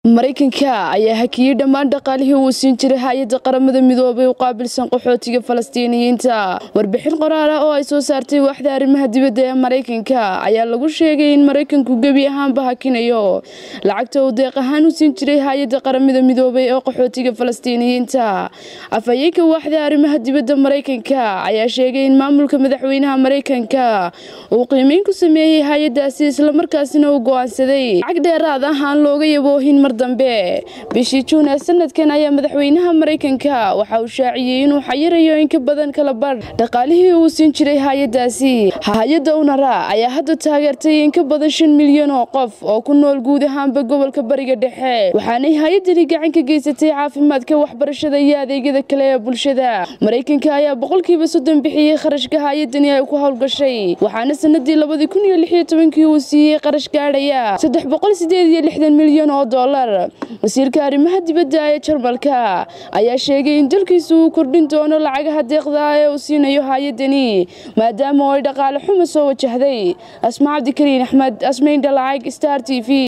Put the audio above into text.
Mareykanka ayaa hakiyay dhammaan dhaqaalihii uu siin jiray hay'adda qaramada midoobay u qaabilsan qaxootiga Falastiiniyiinta. Warbixin qoraal ah oo ay soo saartay waaxda arrimaha dibadda ee Mareykanka ayaa lagu sheegay in Mareykanku gebi ahaanba hakinayo lacagta uu deeq ahaan u siin jiray hay'adda qaramada midoobay ee qaxootiga Falastiiniyiinta. Afhayeenka waaxda arrimaha dibadda Mareykanka ayaa sheegay in maamulka madaxweynaha Mareykanka uu qiimeyn ku sameeyay hay'addaasi isla markaasina uu go'aansaday lacag dheeraad ah aan looga yaboohin dambe bishii Juun ee sanadkan ayaa madaxweynaha Mareykanka waxa uu shaaciyay inuu xayirayo in ka badan kala badh dhaqaalihii uu siin jiray hay'addaasi. Hay'adda UNRWA ayaa hadda taageertay in ka badan 5 milyan oo qof oo ku nool guud ahaanba gobolka Bariga Dhexe, waxaana hay'addani gacan ka geysatay caafimaadka, waxbarashada iyo adeegyada kale ee bulshada. Mareykanka ayaa boqolkiiba 30 bixiyay kharashka hay'addani ay ku hawlgashay, waxaana sanadii 2016 uu siiyay qarash gaadhaya 368 milyan oo dollar. Wasiirka arrimaha dibadda ee Jarmalka ayaa sheegay in dalkiisu uu kordhin doono lacagaha deeqda ee uu siinayo hay'addani maadaama ay dhaqaale xumo soo wajahday. Asmaa Cabdikariin Axmed, Asmayn Dalac, Star TV.